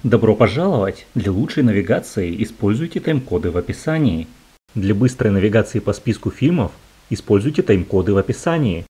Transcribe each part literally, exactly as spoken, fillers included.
Добро пожаловать! Для лучшей навигации используйте тайм-коды в описании. Для быстрой навигации по списку фильмов используйте тайм-коды в описании.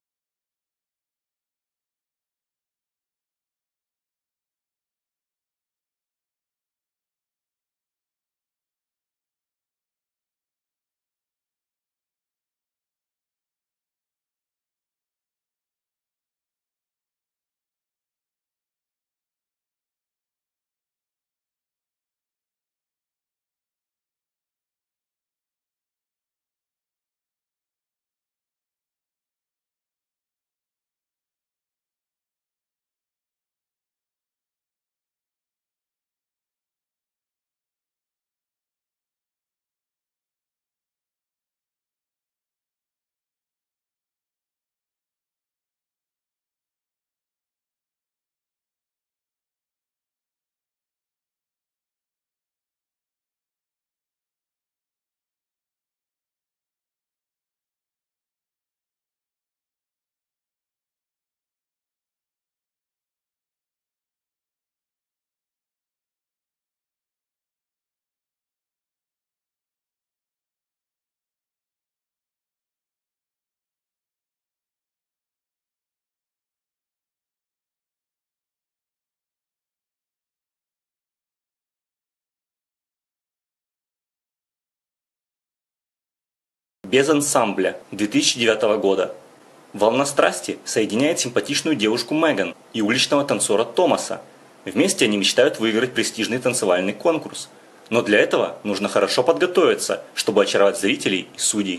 Без ансамбля две тысячи девятого года. «Волна страсти» соединяет симпатичную девушку Меган и уличного танцора Томаса. Вместе они мечтают выиграть престижный танцевальный конкурс. Но для этого нужно хорошо подготовиться, чтобы очаровать зрителей и судей.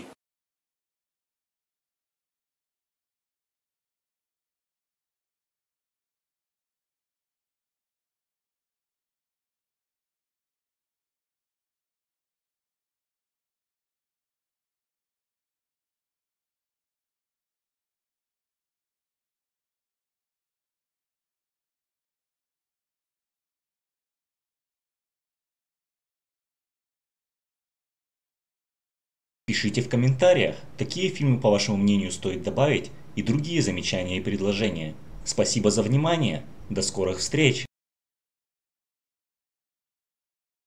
Пишите в комментариях, какие фильмы, по вашему мнению, стоит добавить, и другие замечания и предложения. Спасибо за внимание. До скорых встреч!